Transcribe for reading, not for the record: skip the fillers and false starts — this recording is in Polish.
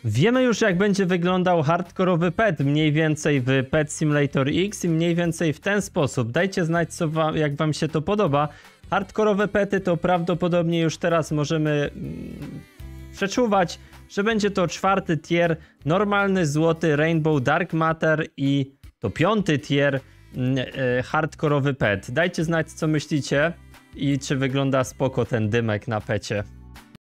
Wiemy już, jak będzie wyglądał hardkorowy pet, mniej więcej w Pet Simulator X i mniej więcej w ten sposób. Dajcie znać, jak wam się to podoba. Hardkorowe pety to prawdopodobnie już teraz możemy przeczuwać, że będzie to 4. tier, normalny złoty Rainbow Dark Matter i to 5. tier hardkorowy pet. Dajcie znać, co myślicie i czy wygląda spoko ten dymek na pecie.